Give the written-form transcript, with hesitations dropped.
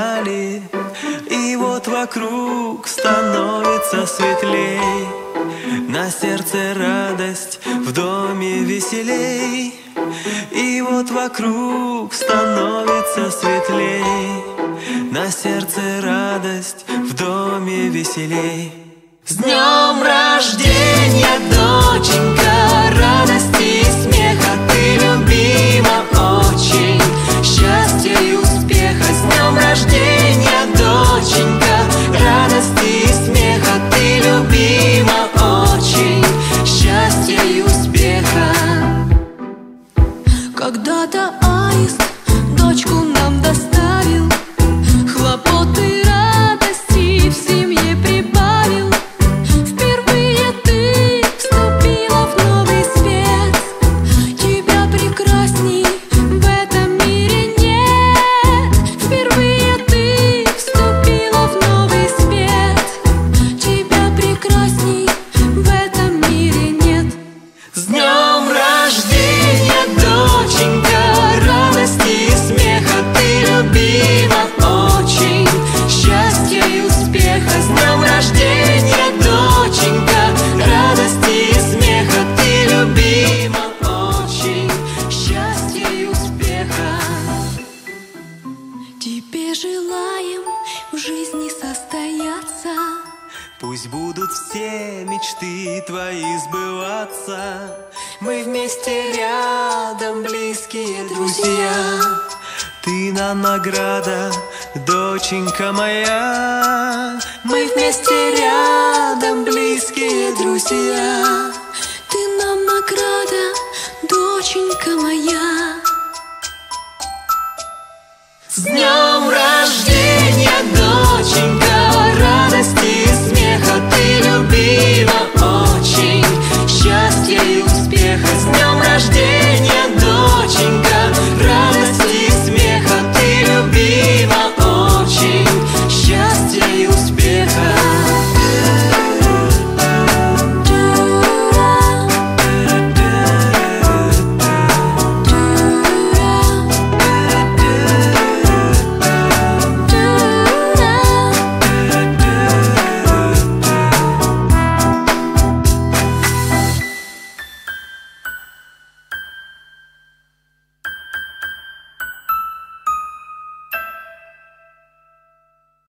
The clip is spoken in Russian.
печали, и вот вокруг становится светлей. На сердце радость, в доме веселей. И вот вокруг становится светлей. На сердце радость, в доме веселей. С днем рождения, доченька, радости и смеха, ты любима очень, счастья и успеха. С днем рождения, доченька, радости и смеха, ты любима очень, счастья и успеха. Когда-то аист дочку нам доставил, хлопот и радости в семье прибавил. Впервые ты вступила в новый свет, тебя прекрасней в этом мире нет. Впервые ты вступила в новый свет, тебя прекрасней в этом мире нет. С днем рождения, доченька, радости и смеха, ты любима очень, счастья и успеха. С днем рождения, доченька, радости и смеха, ты любима очень, счастья и успеха. Тебе желаем в жизни состояться, Пусть будут все мечты твои сбываться. Мы вместе рядом, близкие друзья. Ты нам награда, доченька моя. Мы вместе рядом, близкие друзья. ты нам награда, доченька моя.